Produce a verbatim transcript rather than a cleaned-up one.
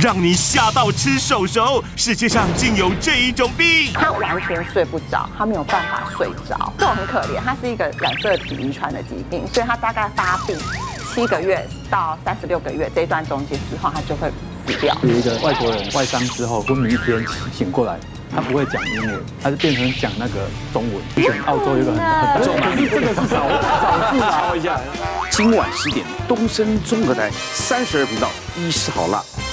让你吓到吃手手。世界上竟有这一种病， 他完全睡不着，他没有办法睡着，这种很可怜。它是一个染色体遗传的疾病，所以他大概发病七个月到三十六个月这一段中间之后，他就会死掉。 有一个外国人外伤之后昏迷一天醒过来。他不会讲英文，他就变成讲那个中文。以前澳洲有一个很很大的，可是这个是少少数啊。 今晚十点，东森综合台三十二频道，医师好辣。